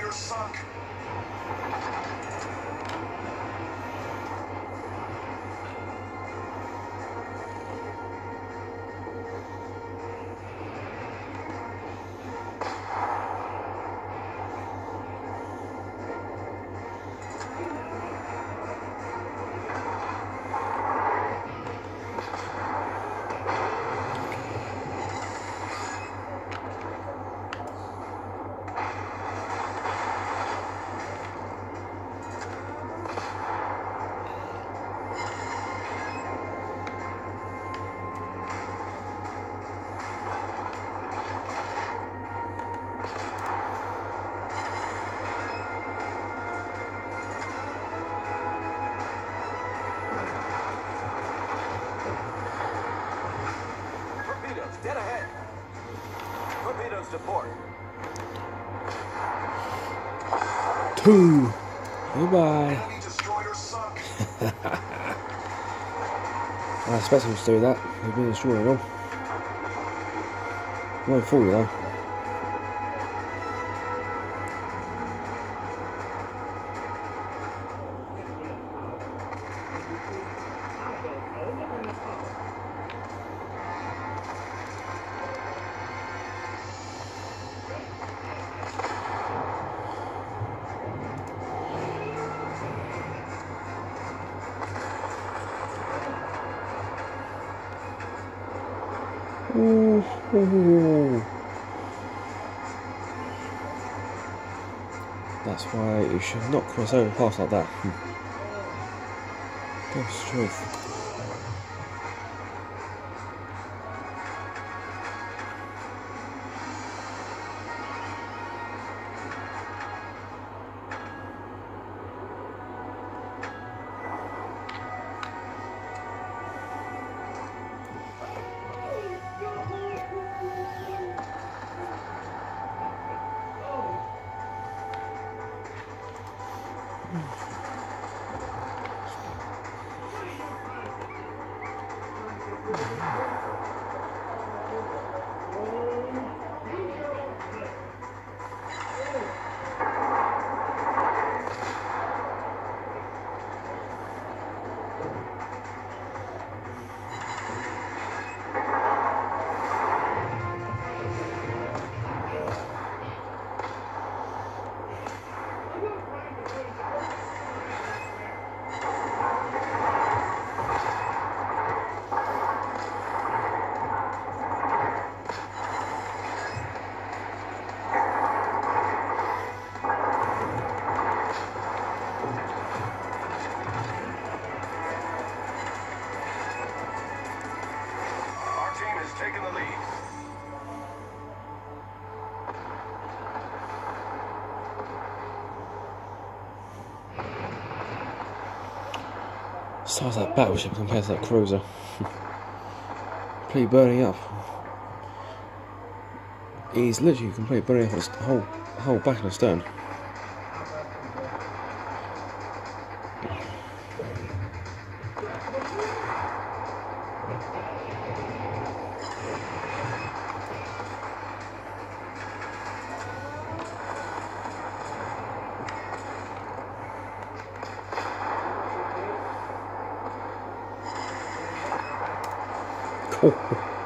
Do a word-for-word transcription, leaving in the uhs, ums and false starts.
destroyer sunk. Dead ahead. Torpedoes to port. Two. Goodbye. Enemy destroyer sunk. I expect him to do that. He's been destroyed all. No fool though. Ooh, ooh. That's why you should not cross over past like that. Hmm. God's truth. Taking the lead. Size of that battleship compared to that cruiser. Completely burning up. He's literally completely burning up his whole whole back and stern. Oh.